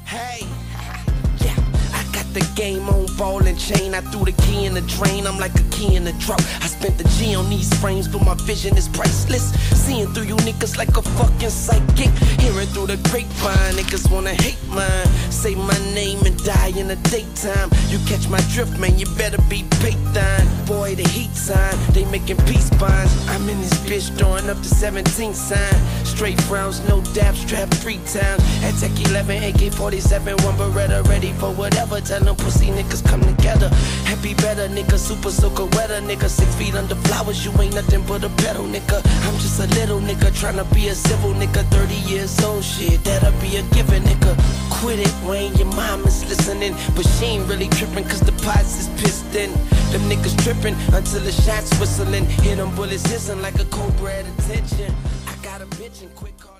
Hey, yeah, I got the game on ball and chain. I threw the key in the drain, I'm like a key in the drought. I spent the G on these frames, but my vision is priceless. Seeing through you niggas like a fucking psychic. Hearing through the grapevine, niggas wanna hate mine. Say my name and die in the daytime. You catch my drift, man, you better be Python. Boy, the heat's on, they making peace bonds. I'm in this bitch throwing up the 17th sign. Straight frowns, no dabs, trapped 3 times. At Tech 11, AK-47, one Beretta, ready for whatever. Tell them pussy niggas come together. Happy better, nigga, super soaker weather, nigga. 6 feet under flowers, you ain't nothing but a pedal, nigga. I'm just a little nigga, tryna be a civil nigga. 30 years old, shit, that'll be a given, nigga. Quit it, Wayne, your mom is listening. But she ain't really tripping, cause the pots is pissed in. Them niggas tripping until the shots whistling. Hear them bullets hissing like a cobra at attention. I got a bitch and quick car.